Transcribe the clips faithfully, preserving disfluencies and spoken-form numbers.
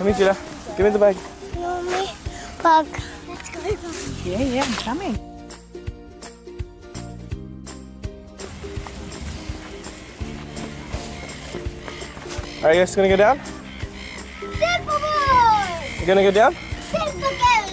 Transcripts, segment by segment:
Come here, Julia. Give me the bag. No, me bag. Let's go. Yeah, yeah, I'm coming. Are you guys gonna go down? Simple boy. You gonna go down? Simple game.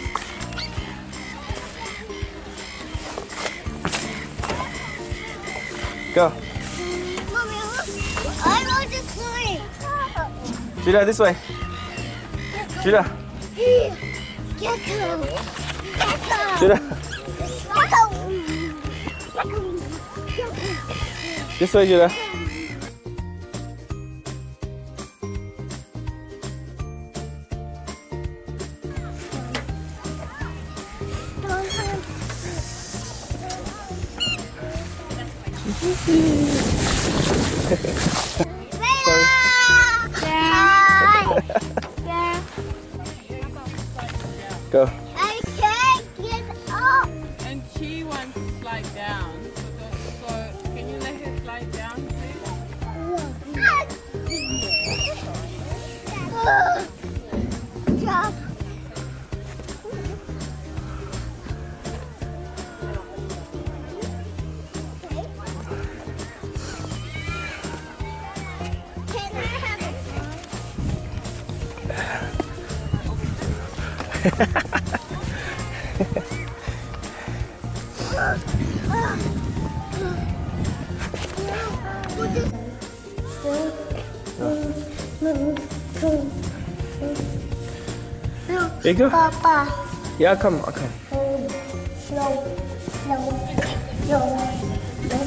Go. Mommy, I want to climb. Julia, this way. Julia. Get go. Get go. Julia. Get go. This way, Julia. Go. I can't get up. And she wants to slide down. So, don't, so can you let her slide down, please? Jump. Can I have Here you go. Papa. Yeah, come, I'll come. No, no, no, no,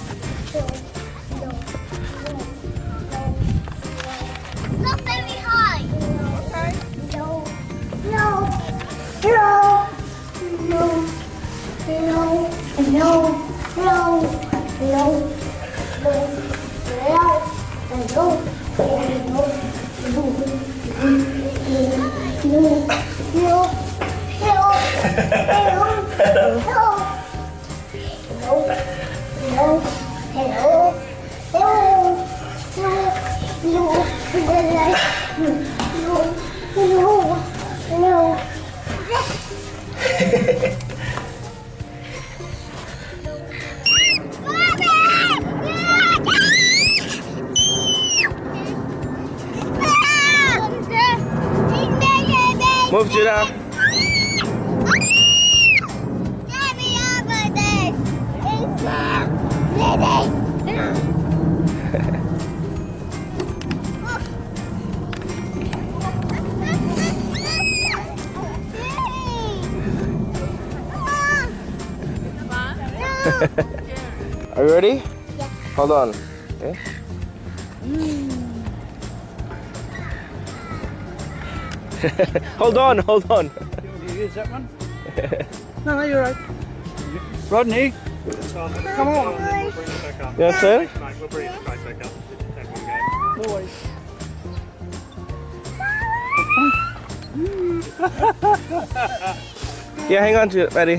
not very high. Okay. No, no, no, no, no, no, no, no, Move, Judah. Are you ready? Yeah. Hold on. Okay. Hold on, hold on. Do you use that one? No, no, you're right. Rodney, come on. You want to? We'll bring it straight back up. No worries. Yeah, hang on to it, Maddie.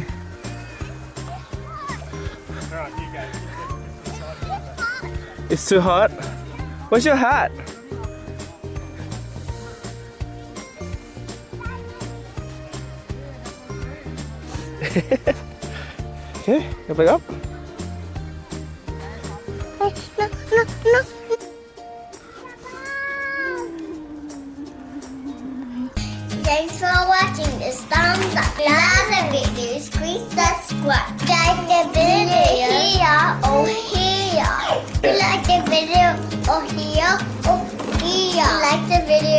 Alright, you go. It's too hot. Where's your hat? Okay, go back up. Thanks for watching this thumbs up. Love the videos, please subscribe. Like the video here or here. Like the video or here or here. Like the video